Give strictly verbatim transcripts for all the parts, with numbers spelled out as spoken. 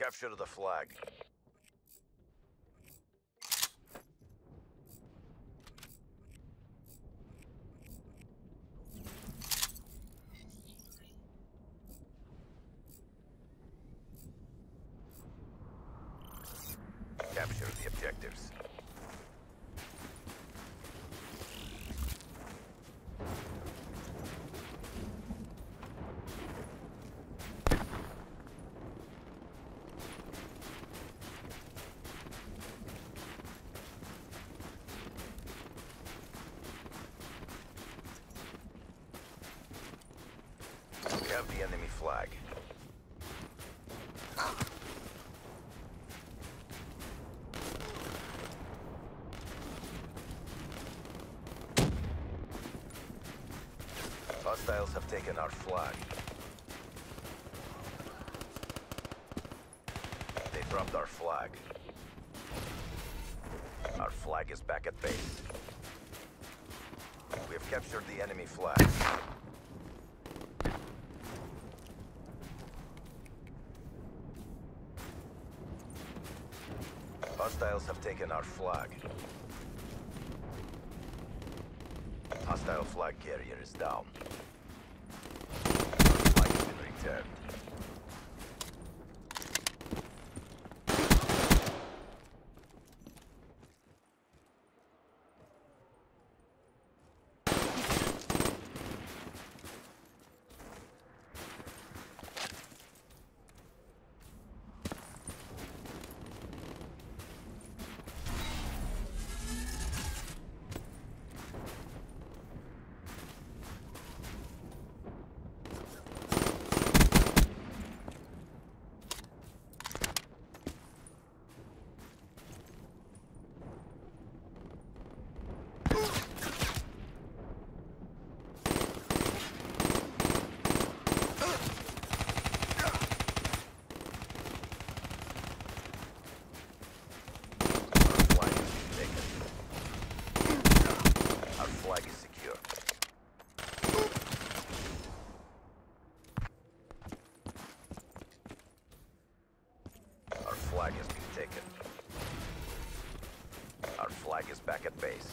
Capture the flag. Capture the objectives. We have the enemy flag. Hostiles have taken our flag. They dropped our flag. Our flag is back at base. We have captured the enemy flag. Hostiles have taken our flag. Hostile flag carrier is down. Our flag has been returned. Flag has been taken. Our flag is back at base.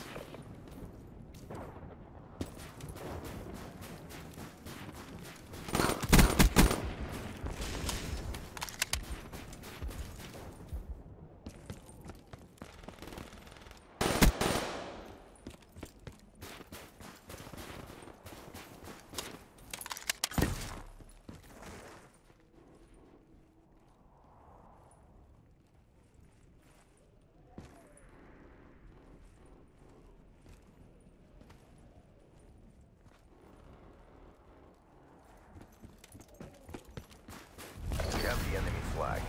We have the enemy flag.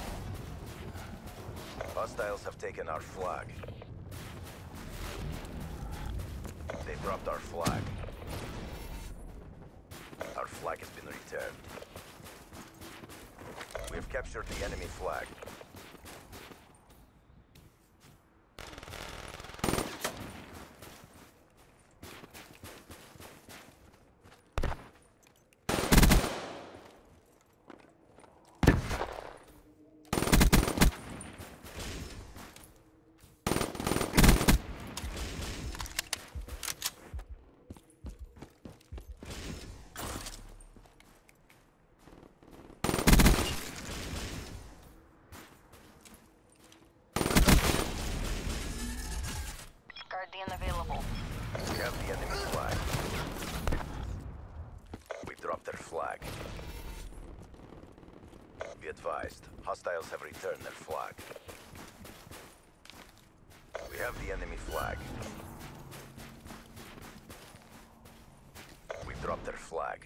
Hostiles have taken our flag. They dropped our flag. Our flag has been returned. We have captured the enemy flag. Guardian available. We have the enemy flag. We dropped their flag. Be advised, hostiles have returned their flag. We have the enemy flag. We dropped their flag.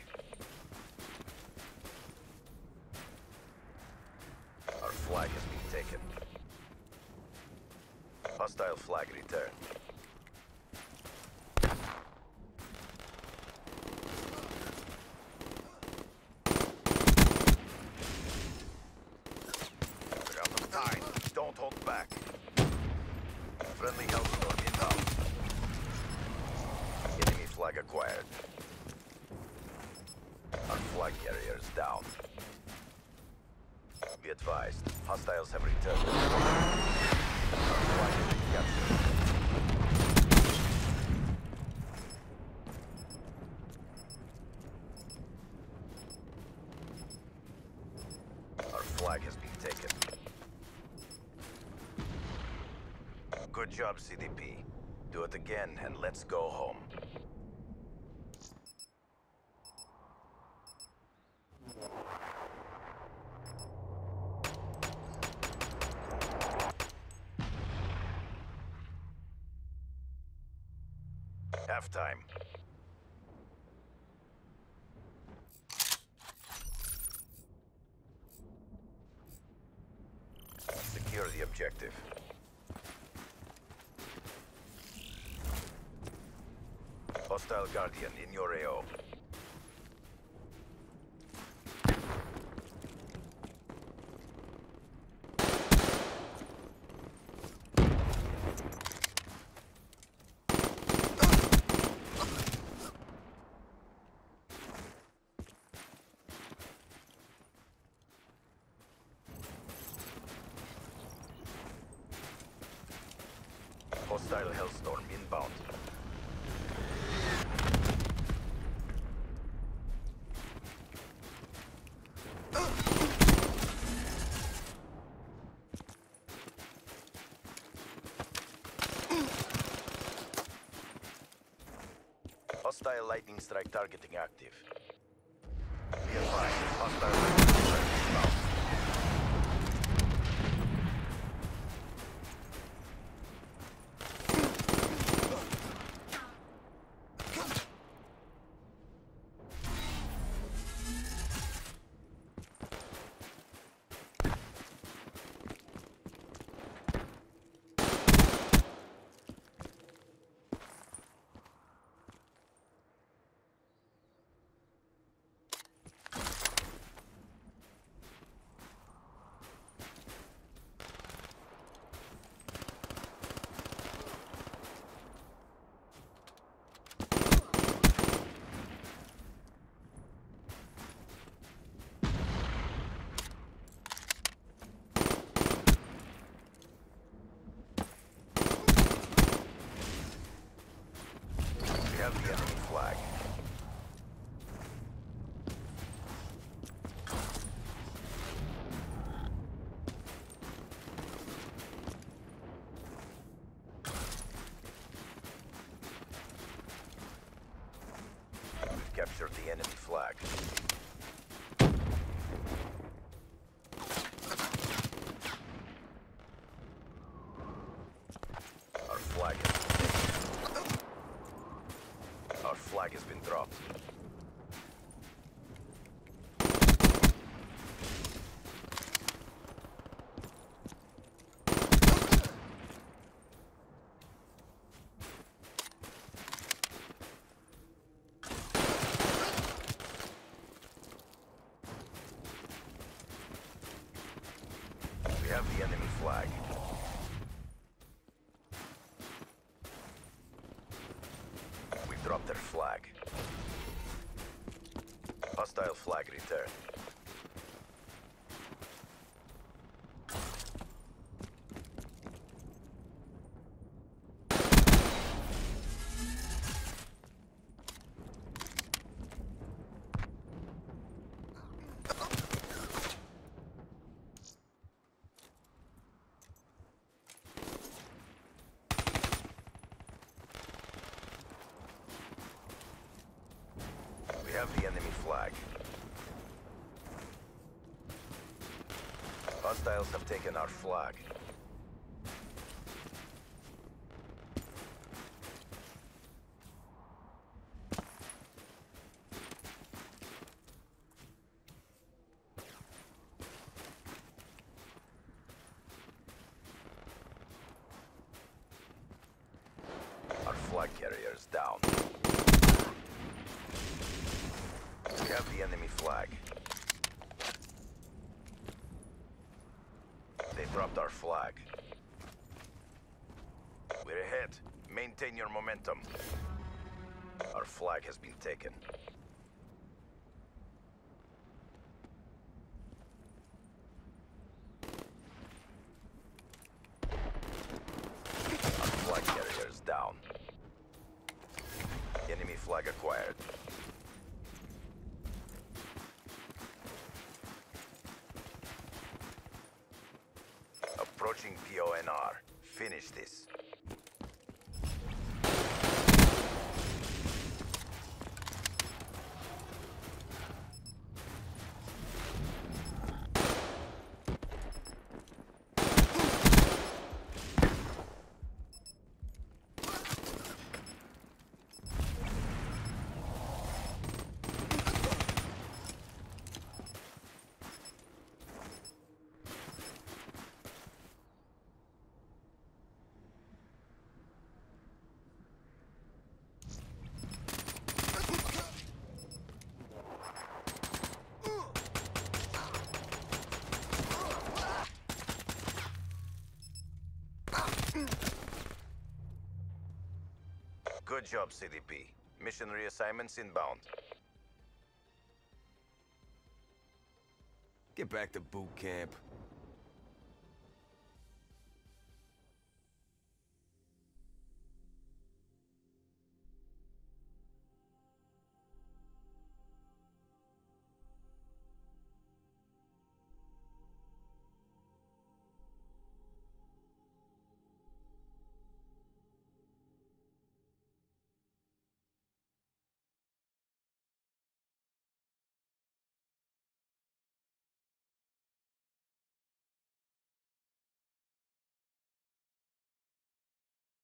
Our flag has been taken. Hostile flag returned. Don't hold back. Friendly Hellstorm inbound. Enemy flag acquired. Our flag carrier is down. Be advised, hostiles have returned. Our flag has been captured. Our flag has been taken. Good job, C D P. Do it again and let's go home. Halftime. Secure the objective. Hostile Guardian in your A O. Hostile Hellstorm inbound. Hostile lightning strike targeting active. Be advised, hostile lightning strike inbound. We have the enemy flag. We've captured the enemy flag. Our flag is Our flag has been dropped. We have the enemy flag. We dropped their flag. Hostile flag returned. We have the enemy flag. Hostiles have taken our flag. Our flag carrier is down. We have the enemy flag. They dropped our flag. We're ahead. Maintain your momentum. Our flag has been taken. Approaching P O N R. Finish this. Good job, C D P. Mission reassignments inbound. Get back to boot camp.